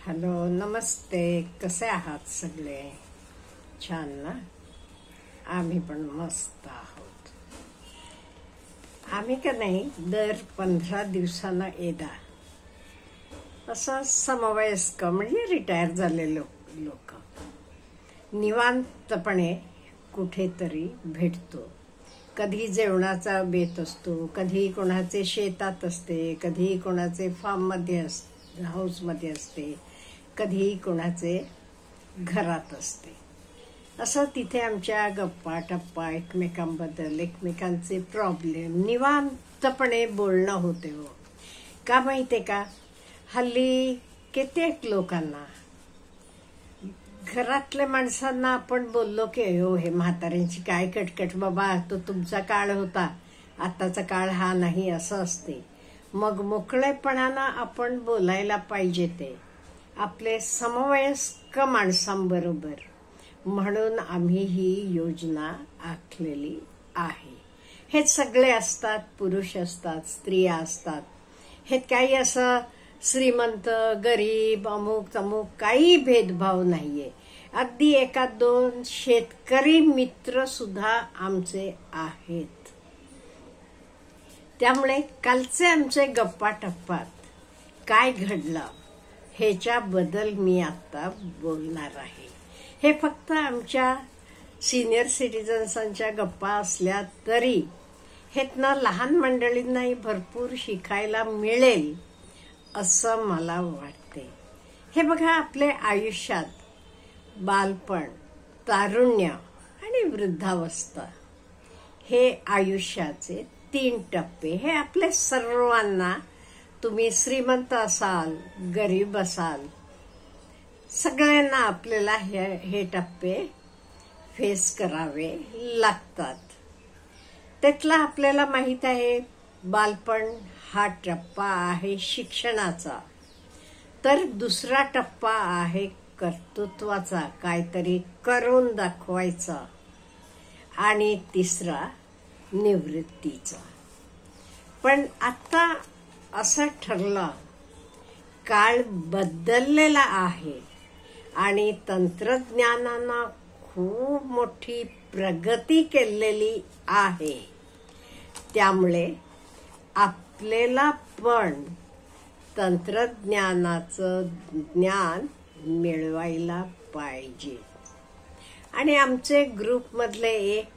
Hello, नमस्ते. कसे आहात सगळे? छान ना? आम्ही पण मस्त आहोत. आम्ही का नाही दर 15 दिवसांना एकदा असं समवयस्क म्हणजे रिटायर झालेले लोक निवांतपणे कुठेतरी भेटतो. कधी जेवणाचा बेत असतो, कधी कोणाचे शेतात असते, कधी कोणाचे फार्ममध्ये हाऊसमध्ये असते, कधी कोणाचे घरात असते. असं तिथे आमच्या गप्पा टप्पा एकमेकांबद्दल, एकमेकांचे प्रॉब्लेम निवांतपणे बोलणं होते. हो का माहितीये का? हल्ली कित्येक लोकांना, घरातल्या माणसांना आपण बोललो की हो हे म्हाताऱ्यांची काय कटकट बाबा, तो तुमचा काळ होता, आताचा काळ हा नाही, असं असते. मग मोकळेपणानं आपण बोलायला पाहिजे ते आपले समवयस्क माणसांबरोबर. म्हणून आम्ही ही योजना आखलेली आहे. हे सगळे असतात, पुरुष असतात, स्त्रिया असतात. हे काही असं श्रीमंत गरीब अमुक तमुक काही भेदभाव नाहीये. अगदी एका दोन शेतकरी मित्र सुद्धा आमचे आहेत. त्यामुळे कालचे आमचे गप्पा टप्पात काय घडलं ह्याच्याबद्दल मी आता बोलणार आहे. हे फक्त आमच्या सिनियर सिटीजन्सांच्या गप्पा असल्या तरी ह्यातनं लहान मंडळींनाही भरपूर शिकायला मिळेल असं मला वाटते. हे बघा, आपले आयुष्यात बालपण, तारुण्य आणि वृद्धावस्था हे आयुष्याचे 3 टप्पे. हे आपले सर्वांना, तुम्ही श्रीमंत असाल, गरीब असाल, सगळ्यांना आपल्याला हे टप्पे फेस करावे लागतात. त्यातला आपल्याला माहित आहे, बालपण हा टप्पा आहे शिक्षणाचा, तर दुसरा टप्पा आहे कर्तृत्वाचा, काहीतरी करून दाखवायचा, आणि तिसरा निवृत्तीचा. पण आता असं ठरलं, काळ बदललेला आहे आणि तंत्रज्ञानानं खूप मोठी प्रगती केलेली आहे. त्यामुळे आपल्याला पण तंत्रज्ञानाचं ज्ञान मिळवायला पाहिजे. आणि आमचे ग्रुपमधले एक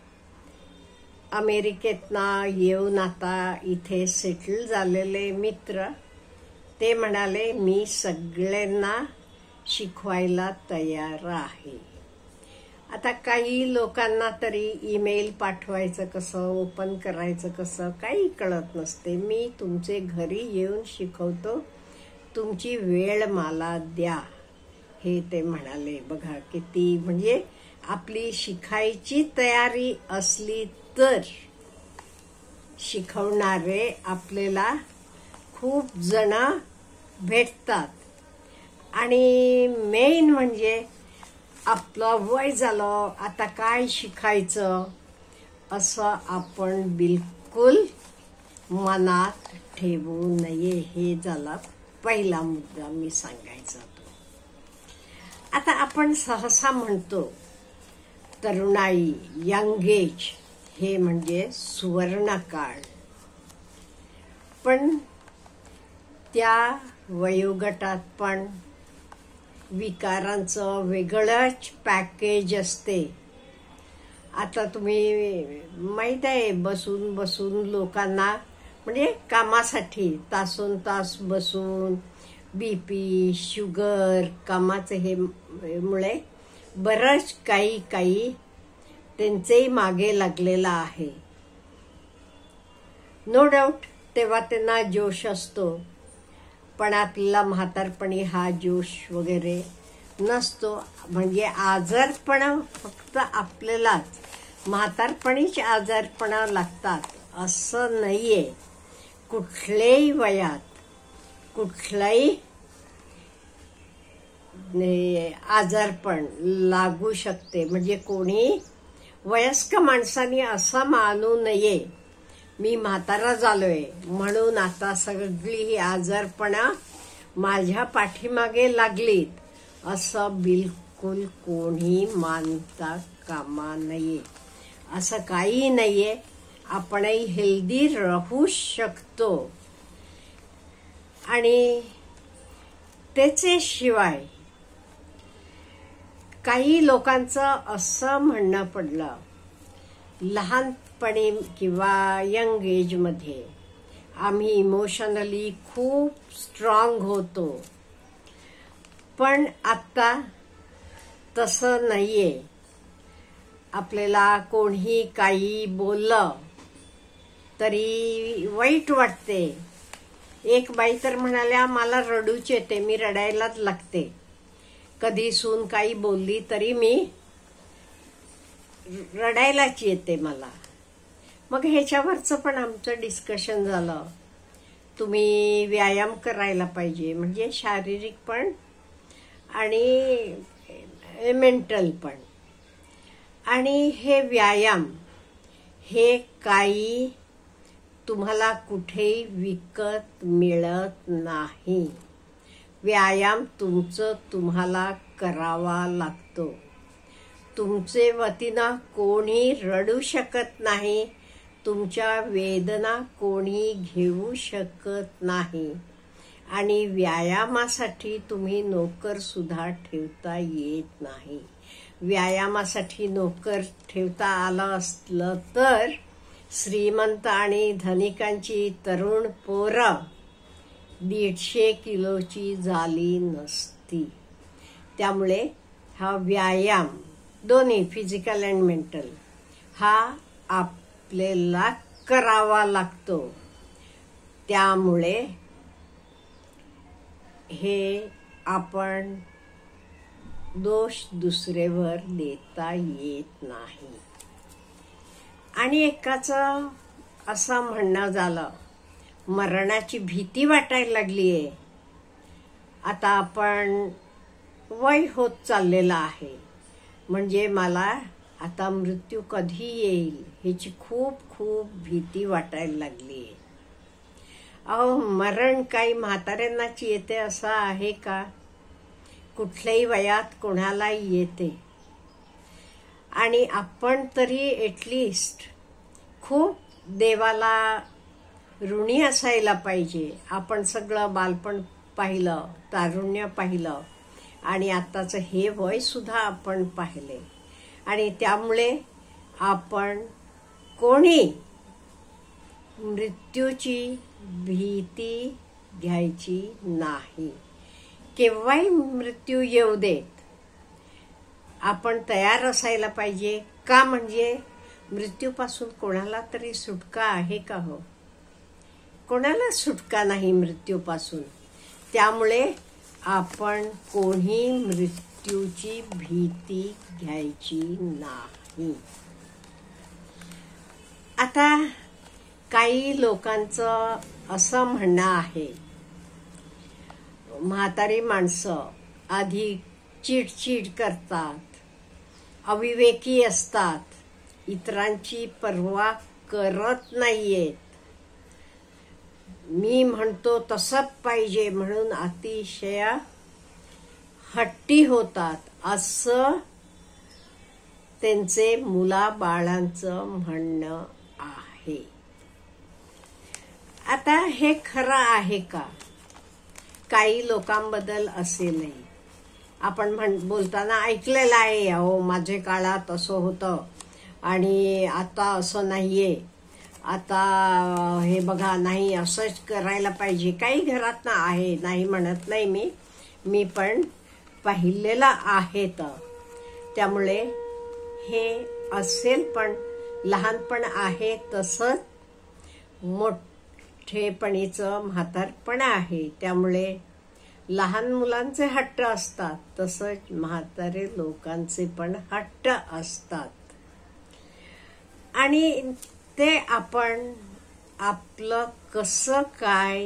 अमेरिकेतनं येऊन आता इथे सेटल झालेले मित्र, ते म्हणाले मी सगळ्यांना शिकवायला तयार आहे. आता काही लोकांना तरी ईमेल पाठवायचं कसं, ओपन करायचं कसं काही कळत नसते. मी तुमचे घरी येऊन शिकवतो, तुमची वेळ मला द्या, हे ते म्हणाले. बघा किती, म्हणजे आपली शिकायची तयारी असली तर शिकवणारे आपल्याला खूप जण भेटतात. आणि मेन म्हणजे आपलं वय झालं, आता काय शिकायचं असं आपण बिलकुल मनात ठेवू नये. हे झाला पहिला मुद्दा मी सांगायचा तो. आता आपण सहसा म्हणतो तरुणाई, यंग एज हे म्हणजे सुवर्णकाळ. पण त्या वयोगटात पण विकारांचं वेगळंच पॅकेज असते. आता तुम्ही माहित आहे, बसून बसून लोकांना, म्हणजे कामासाठी तासोन तास बसून बीपी, शुगर, कामाचे हे मुळे बरंच काही त्यांचेही मागे लागलेला आहे. नो डाऊट तेव्हा त्यांना जोश असतो, पण आपल्याला म्हातारपणी हा जोश वगैरे नसतो. म्हणजे आजारपण फक्त आपल्यालाच म्हातारपणीच आजारपण लागतात असं नाहीये. कुठल्याही वयात कुठलाही आजारपण लागू शकते. म्हणजे कोणी वयस्क माणसांनी असं मानू नये मी म्हातारा झालोय म्हणून आता सगळी ही आजारपणा माझ्या पाठीमागे लागलीत असं बिलकुल कोणी मानता कामा नये. असं काही नाहीये. आपणही हेल्दी राहू शकतो. आणि त्याच्याशिवाय काही लोकांचं असं म्हणणं पडलं, लहानपणी किंवा यंग एज मध्ये आम्ही इमोशनली खूप स्ट्रॉंग होतो, पण आता तसं नाहीये. आपल्याला कोणी काही बोललं तरी वाईट वाटते. एक बाई तर म्हणाल्या, मला रडूच येते, मी रडायलाच लागते. कधी सून काही बोलली तरी मी रडायलाच येते मला. मग ह्याच्यावरचं पण आमचं डिस्कशन झालं. तुम्ही व्यायाम करायला पाहिजे, म्हणजे शारीरिक पण आणि मेंटल पण. आणि हे व्यायाम हे काही तुम्हाला कुठेही विकत मिळत नाही. व्यायाम तुमचं तुम्हाला करावा लागतो. तुमचे वतीनं कोणी रडू शकत नाही. तुमच्या वेदना कोणी घेऊ शकत नाही. आणि व्यायामासाठी तुम्ही नोकर सुद्धा ठेवता येत नाही. व्यायामासाठी नोकर ठेवता आलं असलं तर श्रीमंत आणि धनिकांची तरुण पोरं 150 किलोची झाली नसती. त्यामुळे हा व्यायाम दोन्ही फिजिकल अँड मेंटल हा आपल्याला करावा लागतो. त्यामुळे हे आपण दोष दुसरेवर देता येत नाही. आणि एकाचं असं म्हणणं झालं, मरणाची भीती वाटायला लागलीये. आता आपण वय होत चाललेलं आहे, म्हणजे मला आता मृत्यू कधी येईल ह्याची खूप खूप भीती वाटायला लागलीये. अहो, मरण काही म्हाताऱ्यांनाच येते असं आहे का? कुठल्याही वयात कोणालाही येते. आणि आपण तरी एटलिस्ट खूप देवाला ऋणी असायला पाहिजे. आपण सगळं बालपण पाहिलं, तारुण्य पाहिलं, आणि आताचं हे वय सुद्धा आपण पाहिले. आणि त्यामुळे आपण कोणी मृत्यूची भीती घ्यायची नाही. केव्हाही मृत्यू येऊ देत, आपण तयार असायला पाहिजे. का? म्हणजे मृत्यूपासून कोणाला तरी सुटका आहे का हो? कोणाला सुटका नाही मृत्यूपासून. त्यामुळे आपण कोणी मृत्यूची भीती घ्यायची नाही. आता काही लोकांचं असं म्हणणं आहे, म्हातारी माणसं अधिक चिडचिड करतात, अविवेकी असतात, इतरांची पर्वा करत नाहीयेत. मी म्हणतो तसं पाहिजे म्हणून अतिशय हट्टी होतात, असं त्यांचे मुलाबाळांचं म्हणणं आहे. आता हे खरं आहे का? काही लोकांबद्दल असेलही. आपण बोलताना ऐकलेलं आहे, अहो माझे काळात असं होतं आणि आता असं नाहीये, आता हे बघा, नाही असंच करायला पाहिजे. काही घरात ना आहे, नाही म्हणत नाही मी पण पाहिलेलं आहे. त्यामुळे हे असेल, पण लहानपण आहे तसंच मोठेपणीचं म्हातारपण आहे. त्यामुळे लहान मुलांचे हट्ट असतात, तसंच म्हातारे लोकांचे पण हट्ट असतात. आणि ते आपण आपलं कसं काय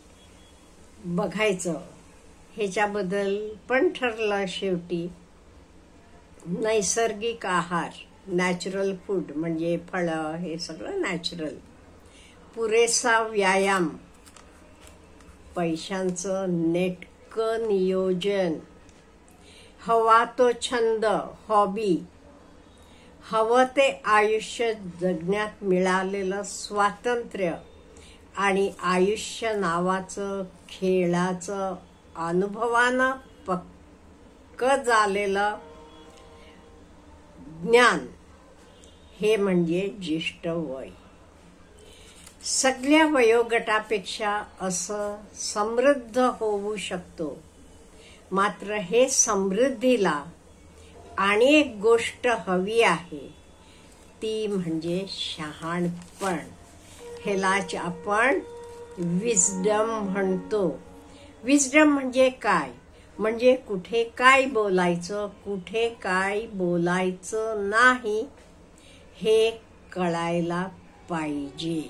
बघायचं ह्याच्याबद्दल पण ठरलं. शेवटी नैसर्गिक आहार, नॅचरल फूड म्हणजे फळं, हे सगळं नॅचरल, पुरेसा व्यायाम पैशांचं नेटकं नियोजन, हवा तो छंद, हॉबी, हवं ते आयुष्य जगण्यात मिळालेलं स्वातंत्र्य आणि आयुष्य नावाचं खेळाचं अनुभवानं पक्क झालेलं ज्ञान, हे म्हणजे ज्येष्ठ वय. सगळ्या वयोगटापेक्षा असं समृद्ध होऊ शकतो. मात्र हे समृद्धीला आणि एक गोष्ट हवी आहे, ती म्हणजे शहाणपण. ह्यालाच आपण विजडम म्हणतो. विजडम म्हणजे काय? म्हणजे कुठे काय बोलायचं, कुठे काय बोलायचं नाही, हे कळायला पाहिजे.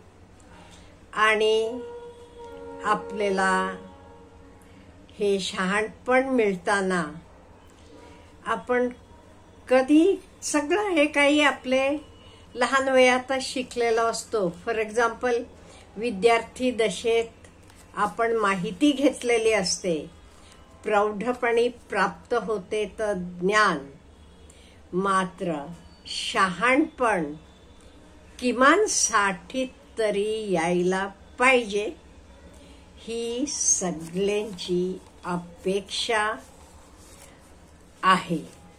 आणि आपल्याला हे शहाणपण मिळताना आपण कधी सगळं हे काही आपले लहान वयातच शिकलेलो असतो. फॉर एक्झाम्पल, विद्यार्थी दशेत आपण माहिती घेतलेली असते, प्रौढपणी प्राप्त होते तर ज्ञान. मात्र शहाणपण किमान 60 तरी यायला पाहिजे, ही सगळ्यांची अपेक्षा आहे.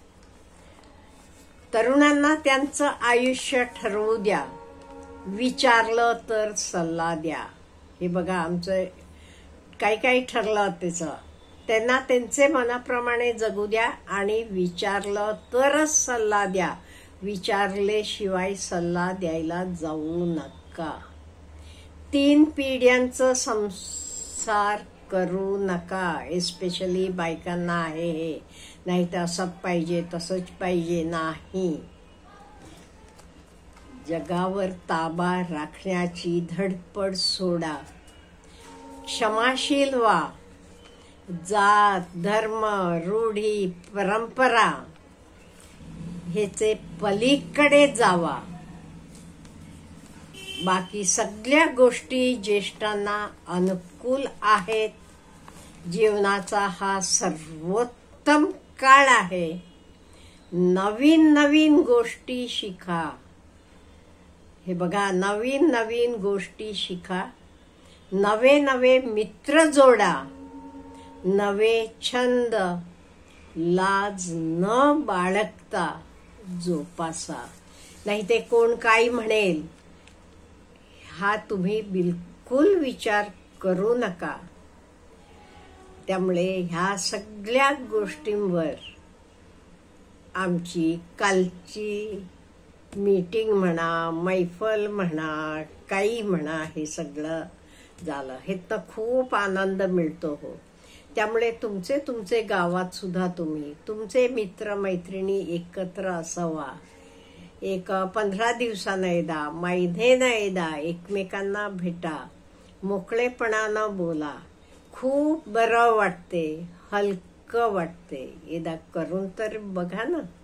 तरुणांना त्यांचं आयुष्य ठरवू द्या, विचारलं तर सल्ला द्या. हे बघा, आमचं काही ठरलं त्याचं, त्यांना त्यांचे मनाप्रमाणे जगू द्या आणि विचारलं तरच सल्ला द्या. विचारल्याशिवाय सल्ला द्यायला जाऊ नका. 3 पिढ्यांचं संसार करू नका. एस्पेशली बायकांना आहे हे. नाही तर असं पाहिजे तसंच पाहिजे नाही. जगावर ताबा राखण्याची धडपड सोडा. क्षमाशील व्हा. जात, धर्म, रूढी, परंपरा ह्याचे पलीकडे जावा. बाकी सगळ्या गोष्टी ज्येष्ठांना अनुकूल आहेत. जीवनाचा हा सर्वोत्तम काळ आहे. नवीन नवीन गोष्टी शिका. हे बघा, नवीन नवीन गोष्टी शिका. नवे नवे मित्र जोडा. नवे छंद लाज न बाळगता जोपासा. नाही ते कोण काय म्हणेल हा तुम्ही बिलकुल विचार करू नका. त्यामुळे ह्या सगळ्या गोष्टींवर आमची कालची मीटिंग म्हणा, मैफल म्हणा, काही म्हणा, हे सगळं झालं. ह्यातनं खूप आनंद मिळतो हो. त्यामुळे तुमचे गावात सुद्धा तुम्ही तुमचे मित्र मैत्रिणी एकत्र असावा. एक 15 दिवसानं एकदा, महिन्यानं एकदा एकमेकांना भेटा. मोकळेपणानं बोला. खूप बरं वाटते, हलकं वाटते. एकदा करून तर बघा ना.